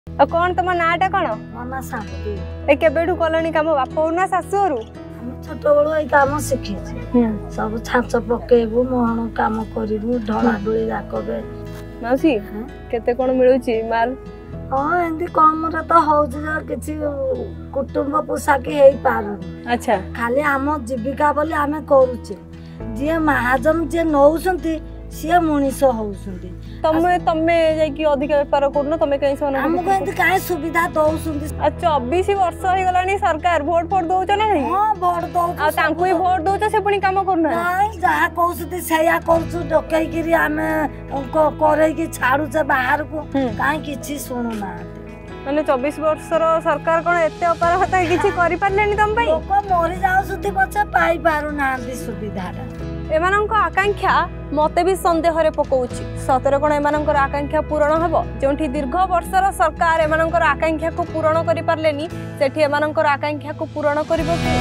कौन तुम नाटा कौन मना शांति ए केबेठू कलनी काम बापा ना शाशुर छोट बड़ू ये कम शिखी सब छाच पकेबू मोहन कम करू ढला डोली राखबे मौसी केते कोन मिलुची माल हाँ एमती कम रे तो हो किसी कुटुंब पोषाकी हो पार अच्छा खाली आम जीविका बोली आम करुचे जी महाजन जी नौसंती सी मनीष होउसंती तमे तमे जाई अधिक बेपार करनो तमे कहीं सोना हमको एमती काहे सुविधा दउसंती 24 वर्ष हो गलानी सरकार वोट फोट दउछ ना नहीं हां वोट दउ आ तांको ही वोट दउछ से पुनी काम करना नहीं जहा कहउसती सेया करछु डकई गिरी आमे करे की छाडू से बाहर को काहे किछि सुनु ना माने 24 वर्षर सरकार कोन एते अपराधता किछि करि पारलेनी तम पई लोक मरि जाउसती पछे पाई पारु नांदी सुविधाटा एमानंको आकांक्षा मते भी संदेह रे पकोउची सतरे कोन एमानंकर आकांक्षा पूर्ण हबो जोंठी दीर्घ वर्षर सरकार एमानंकर आकांक्षा को पूर्ण करि पारलेनी सेठी एमानंकर आकांक्षा को पूर्ण करिवो कि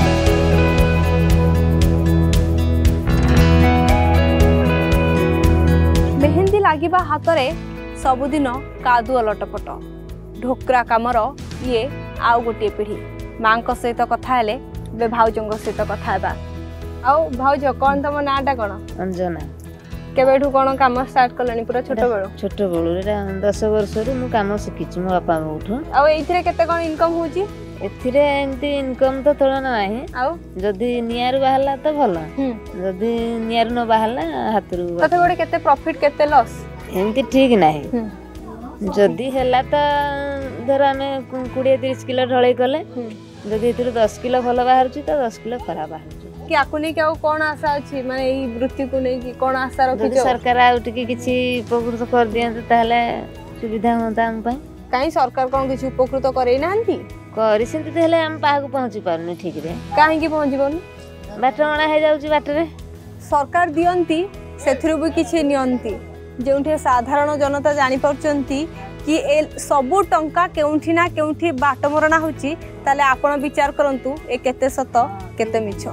मेहंदी लागिबा हातरे सबुदिन कादुआ लटपट ढोकरा कामर ये आउ गोटे पीढ़ी मां सहित कथा हेले बे भाउजंग सहित कथा हेबा आउ भाउज कौन तुम नाटा कौन अंजना केबेठू कौन काम स्टार्ट कलनी पूरा छोट बेलू 10 वर्ष मु काम शिखी मो बापा उठू आउ एथिरे केते कौन इनकम होची एथिरे एमती इनकम तो थोड़ा नाही आउ जदी नियार बाहला तो भलो जदी नियार न बाहला हातरू तते गोटे केते प्रॉफिट केते लॉस एमती ठीक नाही जदी हैला तो धर आमे 20-30 किलो ढळई कले जदी इतु 10 किलो भलो बाहर छि तो 10 किलो खराब बाहर कि आकुनी के कोन आशा अछि माने ई वृत्ति को नै कि कोन आशा रखि छ सरकार आउट की किछि उपकृत कर दियंत ताले सुविधा होता हम पई काई सरकार कोन किछि उपकृत करै नाहंती करि सिंती देले हम पाहु पहुंची पारनु ठीक रे काहे कि पहुंची बनु बाटमणा हे जाउची बाटरे सरकार दियंती सेथरु भी किछि नियंती जोंठे साधारण जनता जानि परचंती कि ए सबु टंका केउठी ना केउठी बाटमरणा होची ताले आपण विचार करंतु ए केते सत केते मिछ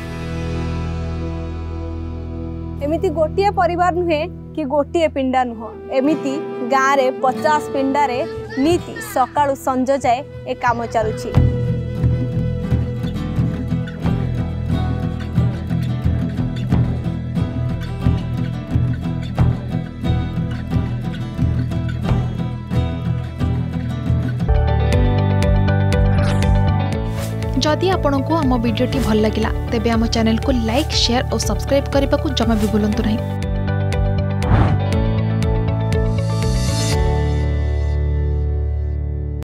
एमिति गोटिए परिवार नुहे कि गोटिए पिंडा नुह एमिति गाँ रे 50 पिंडा रे नीति सकाळु संज जाए ए काम चालुची जदि आपंक आम भिडी भल लगा तेब आम चैनल को लाइक शेयर और सब्सक्राइब करने को जमा भी भूलु नहीं।